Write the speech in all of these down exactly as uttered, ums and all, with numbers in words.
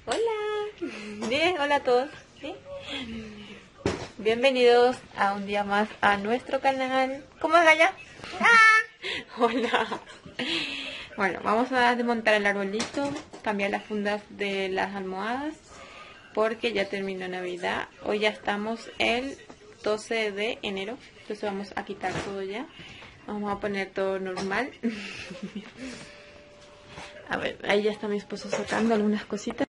Hola, bien, hola a todos. ¿Sí? Bienvenidos a un día más a nuestro canal. ¿Cómo es, Gaya? Hola. Bueno, vamos a desmontar el arbolito, cambiar las fundas de las almohadas, porque ya terminó Navidad. Hoy ya estamos el doce de enero, entonces vamos a quitar todo ya. Vamos a poner todo normal. A ver, ahí ya está mi esposo sacando algunas cositas.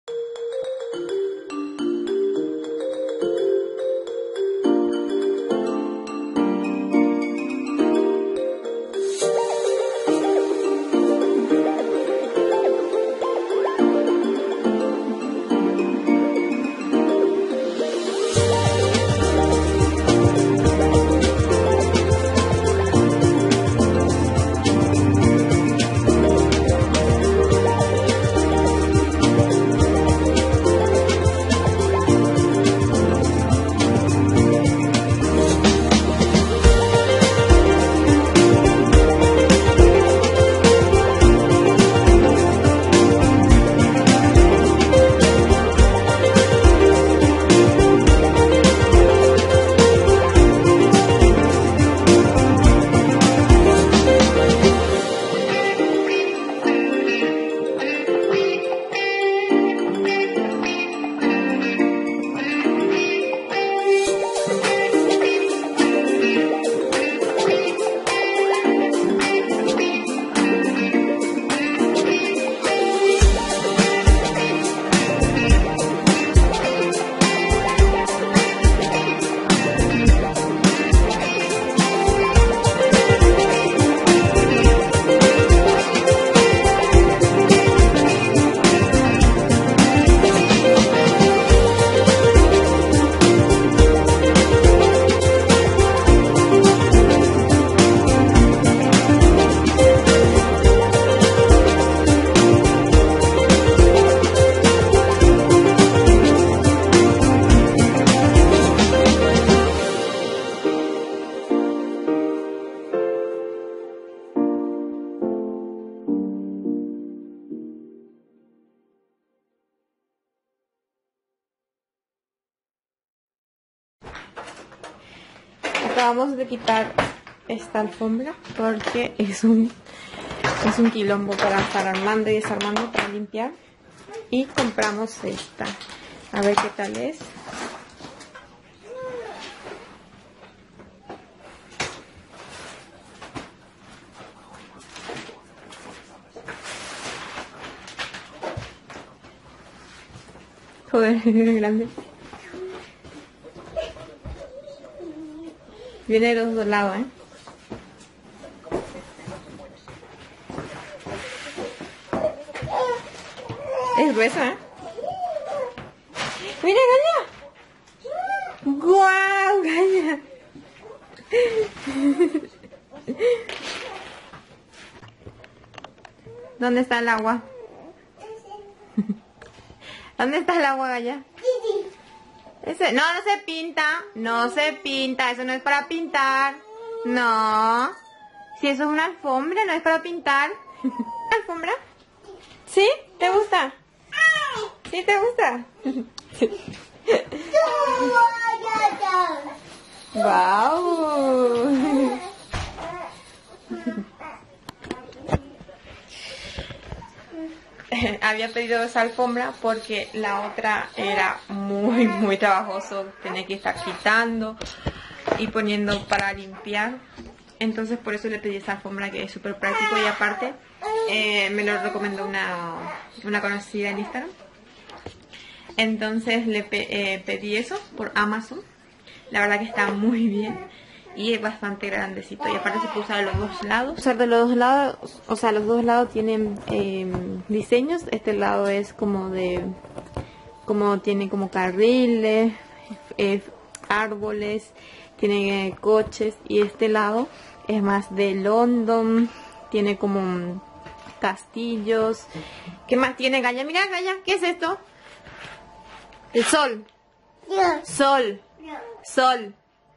Acabamos de quitar esta alfombra porque es un es un quilombo para estar armando y desarmando para limpiar, y compramos esta. A ver qué tal es. Joder, es grande. Viene de los dos lados, ¿eh? Es gruesa, ¿eh? ¡Mira, Gaya! ¡Guau, Gaya! ¿Dónde está el agua? ¿Dónde está el agua, Gaya? Ese, no, no se pinta, no se pinta, eso no es para pintar, no, si eso es una alfombra, no es para pintar. ¿Alfombra? ¿Sí? ¿Te gusta? ¿Sí te gusta? ¡Wow! Había pedido esa alfombra porque la otra era muy muy trabajoso, tenía que estar quitando y poniendo para limpiar, entonces por eso le pedí esa alfombra, que es súper práctico, y aparte eh, me lo recomendó una, una conocida en Instagram. Entonces le pe eh, pedí eso por Amazon. La verdad que está muy bien y es bastante grandecito, y aparte se puede usar de los dos lados. Usar de los dos lados, o sea, los dos lados tienen eh, diseños. Este lado es como de, como tiene como carriles, eh, árboles, tiene eh, coches, y este lado es más de London, tiene como castillos. ¿Qué más tiene, Gaya? Mira, Gaya, ¿qué es esto? El sol. Sol. Sol.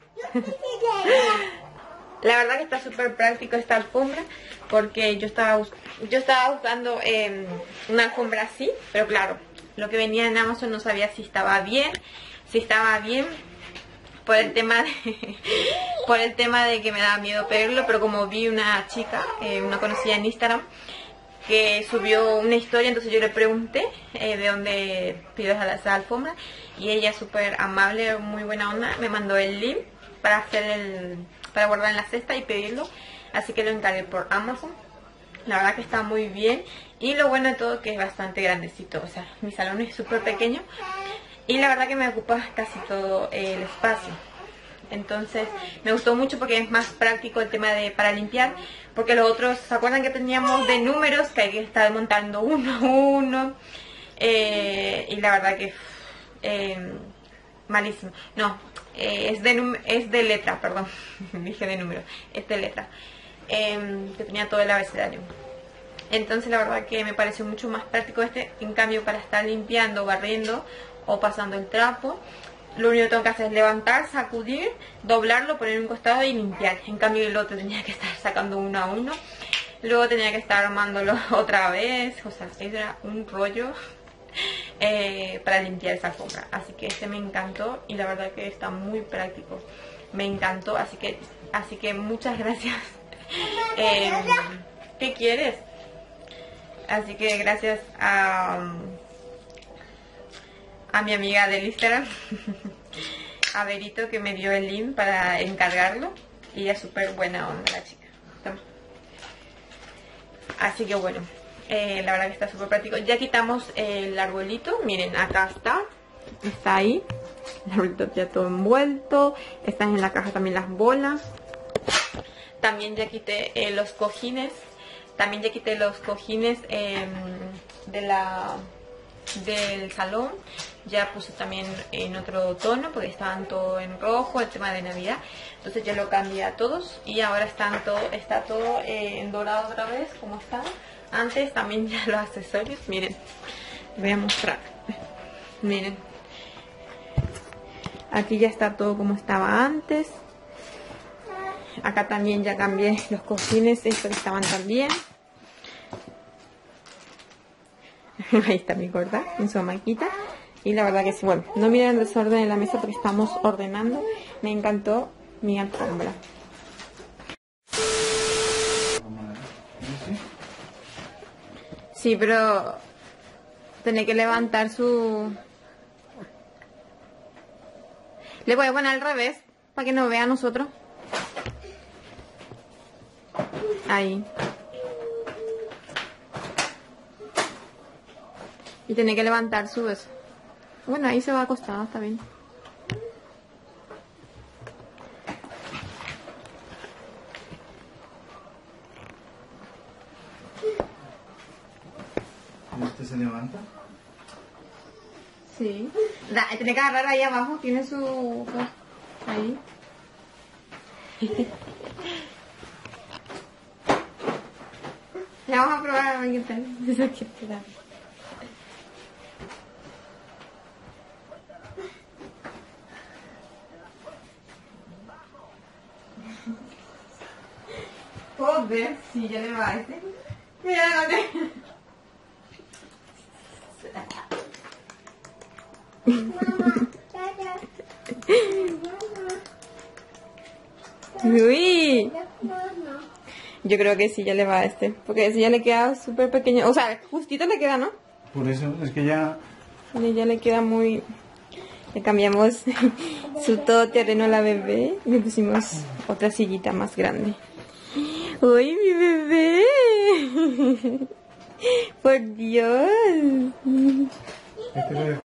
La verdad que está súper práctico esta alfombra, porque yo estaba yo estaba buscando eh, una alfombra así, pero claro, lo que venía en Amazon no sabía si estaba bien, si estaba bien por el tema de, por el tema de que me daba miedo pedirlo, pero como vi una chica, eh, una conocida en Instagram, que subió una historia, entonces yo le pregunté eh, de dónde pido esa, esa alfombra, y ella súper amable, muy buena onda, me mandó el link para hacer el, para guardar en la cesta y pedirlo, así que lo encargué por Amazon. La verdad que está muy bien, y lo bueno de todo que es bastante grandecito, o sea, mi salón es súper pequeño y la verdad que me ocupa casi todo el espacio. Entonces me gustó mucho porque es más práctico el tema de para limpiar, porque los otros, ¿se acuerdan que teníamos de números que hay que estar montando uno a uno? Eh, y la verdad que eh, malísimo. No, eh, es, de es de letra, perdón, dije de número, es de letra, eh, que tenía todo el abecedario. Entonces la verdad que me pareció mucho más práctico este. En cambio, para estar limpiando, barriendo o pasando el trapo, lo único que tengo que hacer es levantar, sacudir, doblarlo, poner en un costado y limpiar. En cambio el otro tenía que estar sacando uno a uno, luego tenía que estar armándolo otra vez, o sea, era un rollo eh, para limpiar esa alfombra. Así que este me encantó y la verdad que está muy práctico, me encantó, así que, así que muchas gracias. eh, ¿Qué quieres? Así que gracias a... a mi amiga del Instagram, a Verito, que me dio el link para encargarlo, y es súper buena onda la chica. Toma. Así que bueno, eh, la verdad que está súper práctico. Ya quitamos el arbolito, miren, acá está, está ahí, el arbolito ya todo envuelto, están en la caja también las bolas. También ya quité eh, los cojines, también ya quité los cojines eh, de la... del salón, ya puse también en otro tono porque estaban todo en rojo, el tema de Navidad, entonces ya lo cambié a todos y ahora están todo, está todo eh, en dorado otra vez como estaba antes. También ya los accesorios, miren, les voy a mostrar, miren, aquí ya está todo como estaba antes. Acá también ya cambié los cojines, estos que estaban también. Ahí está mi gorda en su hamaquita. Y la verdad que sí, bueno, no miren el desorden en la mesa porque estamos ordenando. Me encantó mi alfombra. Sí, pero tiene que levantar su... Le voy a poner al revés para que nos vea a nosotros. Ahí. Y tiene que levantar su beso. Bueno, ahí se va acostada, está bien. ¿Este se levanta? Sí. Da, tiene que agarrar ahí abajo, tiene su... ahí. Ya vamos a probar a ver qué tal. Eso que te da. ¿Puedo ver si ya le va a este? Mira, no Uy. Yo creo que sí ya le va a este, porque si ya le queda súper pequeño, o sea, justito le queda, ¿no? Por eso es que ya... Y ya le queda muy... Le cambiamos su todoterreno a la bebé y le pusimos otra sillita más grande. ¡Uy, mi bebé! ¡Por Dios! Este bebé.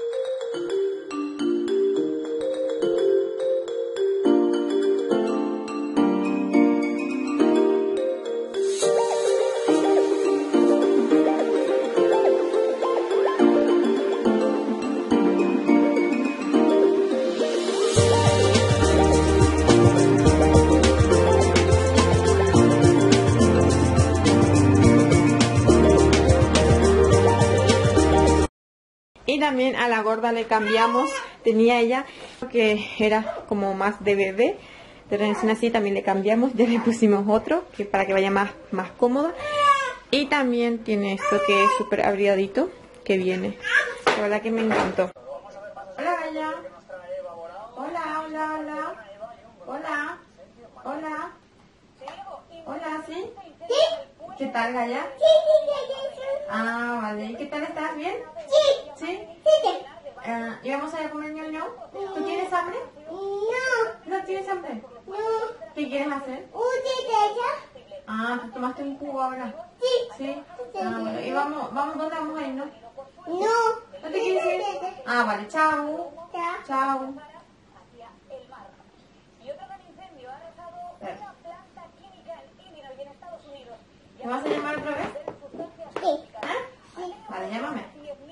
Y también a la gorda le cambiamos, tenía ella que era como más de bebé, de recién así, también le cambiamos, ya le pusimos otro que para que vaya más, más cómoda. Y también tiene esto que es súper abrigadito, que viene verdad que me encantó. Hola, Gaya. Hola, hola, hola. Hola. Hola. Hola, ¿sí? ¿Sí? ¿Qué tal, Gaya? Sí, sí, sí, sí. Ah, vale. ¿Y qué tal estás? ¿Bien? Sí. ¿Sí? Sí. Uh, ¿Y vamos a ir a comer ñoño? ¿Tú tienes hambre? No. ¿No tienes hambre? No. ¿Qué quieres hacer? Ah, ¿te tomaste un jugo ahora? Sí. ¿Sí? Ah, bueno. ¿Y vamos, vamos, dónde vamos a ir, no? No. ¿No te quieres ir? Ah, vale. Chao. Chao. Chao. ¿Me vas a llamar otra vez? Sí. ¿Eh? Sí. Vale, llámame.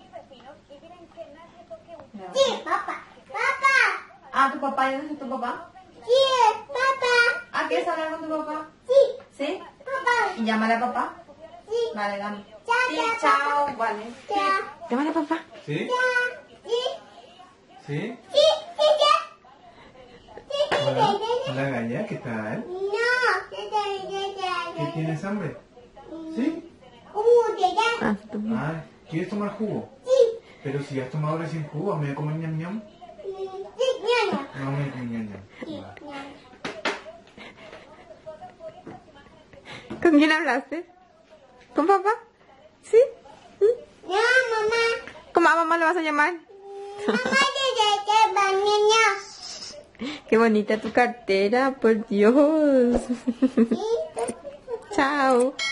Sí, papá. Papá. Ah, ¿tu papá? ¿Y dónde está tu papá? Sí, papá. Ah, ¿quieres hablar con tu papá? Sí. ¿Sí? Papá. ¿Y llámale a papá? Sí. Vale, dame. Chao, sí, chao. Chao. Vale. Chao. Sí. Llámale a papá. ¿Sí? Chao. Sí. ¿Sí? Sí, sí, sí. Hola, hola Gaya, ¿qué tal? No. ¿Qué tienes hambre? ¿Sí? Ah, Ah, ¿quieres tomar jugo? sí. Pero si has tomado recién jugo, ¿me voy a comer ñam ñam? Sí, ñaña. No me voy a comer ñam ñam. Sí, Vale. ñaña. ¿Con quién hablaste? ¿Con papá? ¿Sí? ¿Sí? No, mamá. ¿Cómo a mamá le vas a llamar? Mamá, qué bonita tu cartera, por Dios. Chao.